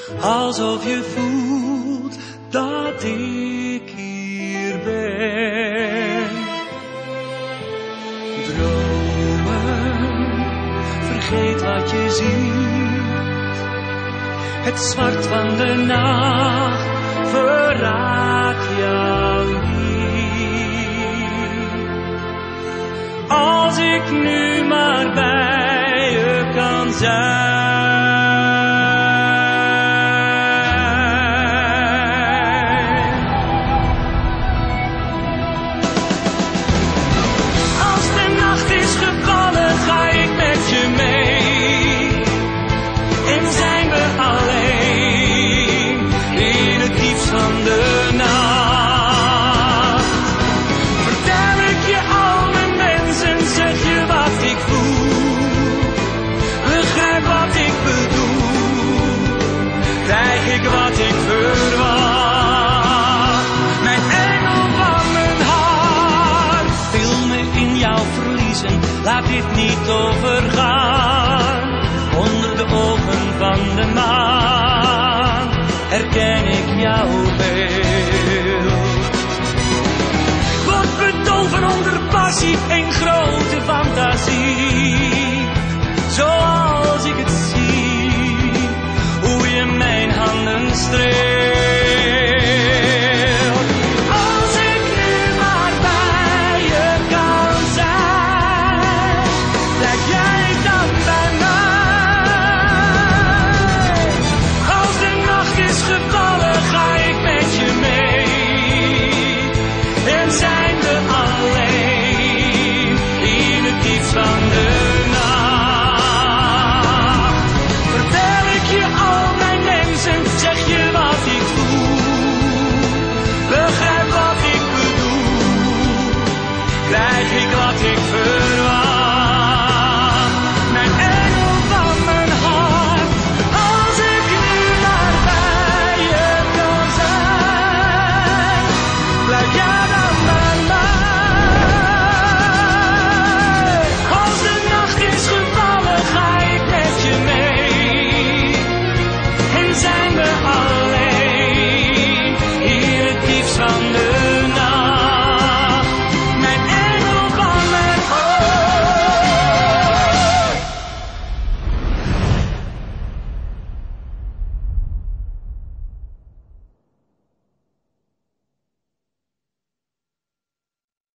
alsof je voelt dat ik hier ben. Dromen, vergeet wat je ziet. Het zwart van de nacht verraakt jou niet. Als ik nu maar bij je kan zijn. Wat ik verwacht, mijn engel van mijn hart, wil me in jou verliezen, laat dit niet overgaan. Onder de ogen van de maan herken ik jouw beeld. Word bedolven onder passie en grote fantasie, zoals ik het zie. Hoe je mijn handen streelt.